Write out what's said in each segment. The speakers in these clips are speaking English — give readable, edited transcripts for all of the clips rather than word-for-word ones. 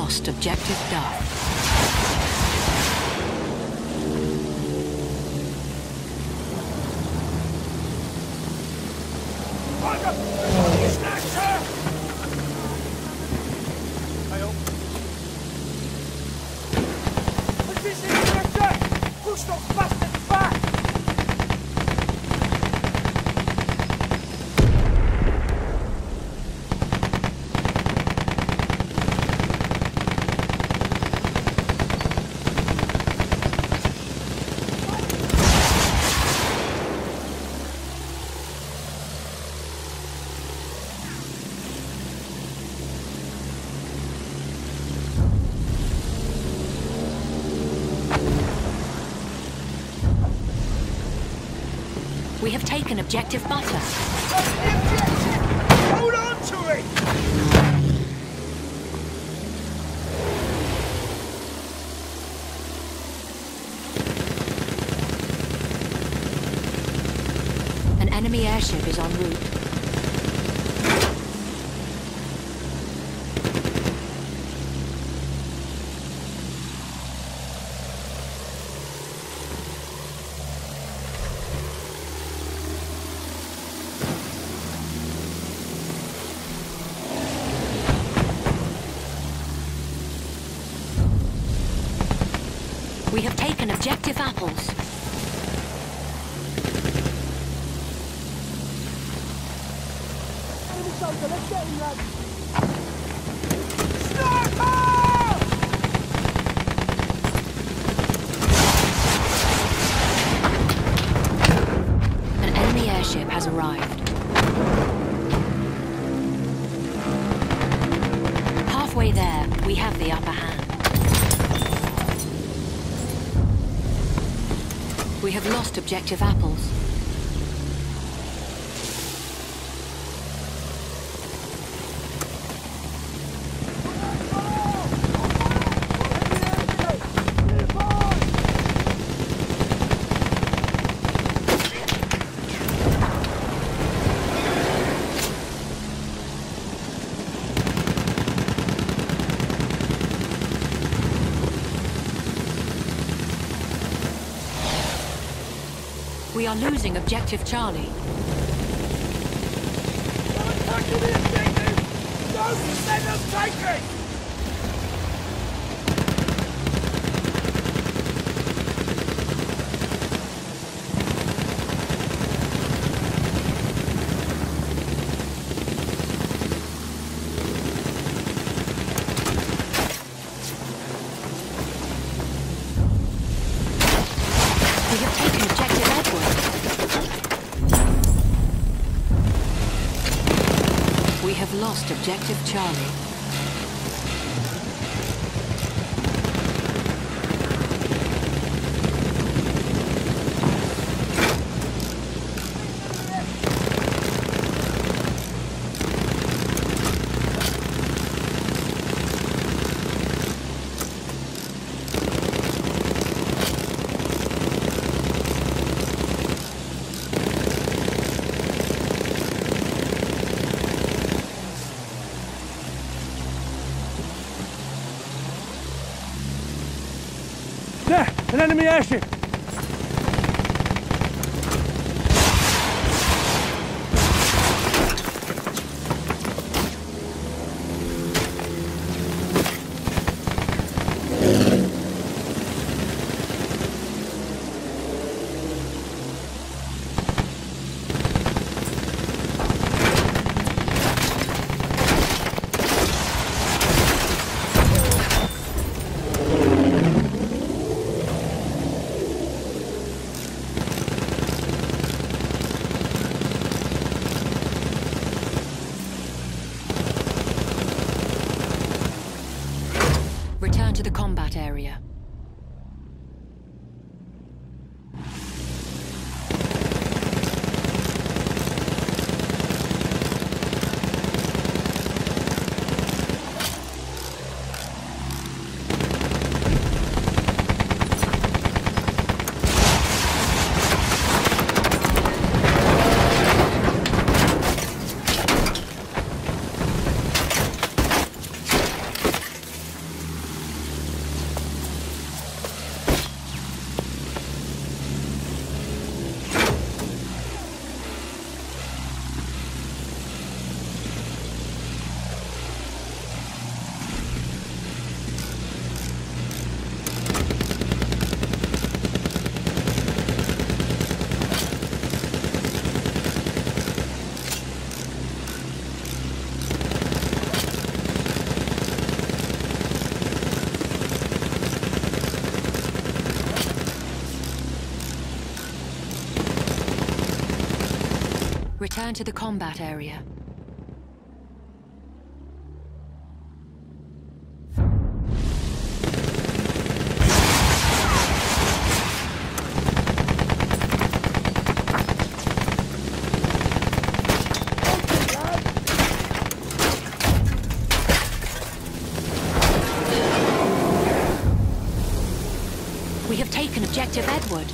lost objective Duff. We have taken objective Butter. Hold on to it! An enemy airship is en route. We have taken objective Apples. Let's get him, lads! An enemy airship has arrived. Halfway there, we have the upper hand. We have lost objective Apples. We are losing objective Charlie. They're attacking the objective! Don't let them take it! We have taken objective Edward. We have lost objective Charlie. There! An enemy airship! Return to the combat area. Return to the combat area. We have taken Objective Edward.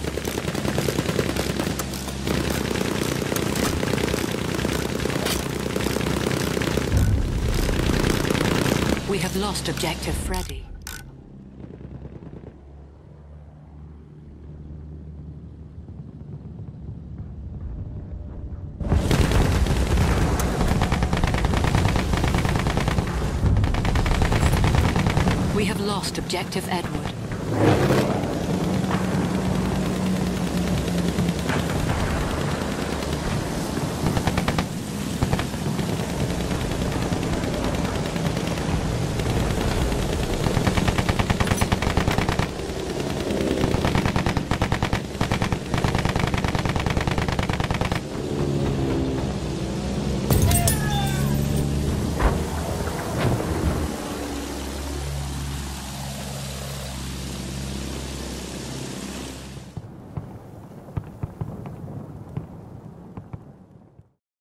We have lost Objective Freddy. We have lost Objective Edward.